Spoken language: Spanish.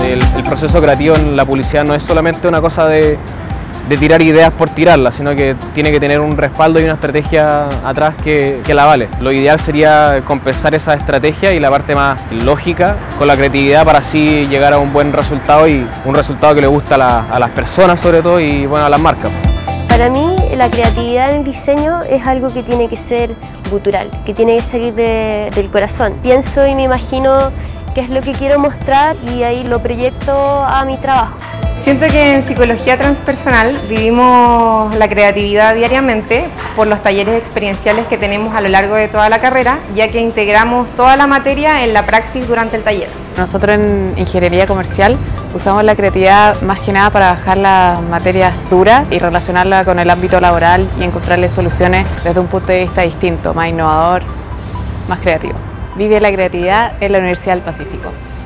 El proceso creativo en la publicidad no es solamente una cosa de tirar ideas por tirarlas, sino que tiene que tener un respaldo y una estrategia atrás que la vale. Lo ideal sería compensar esa estrategia y la parte más lógica con la creatividad para así llegar a un buen resultado y un resultado que le gusta a las personas sobre todo y bueno, a las marcas. Para mí la creatividad en el diseño es algo que tiene que ser gutural, que tiene que salir del corazón. Pienso y me imagino qué es lo que quiero mostrar y ahí lo proyecto a mi trabajo. Siento que en psicología transpersonal vivimos la creatividad diariamente por los talleres experienciales que tenemos a lo largo de toda la carrera, ya que integramos toda la materia en la praxis durante el taller. Nosotros en ingeniería comercial usamos la creatividad más que nada para bajar las materias duras y relacionarla con el ámbito laboral y encontrarle soluciones desde un punto de vista distinto, más innovador, más creativo. Vive la creatividad en la Universidad del Pacífico.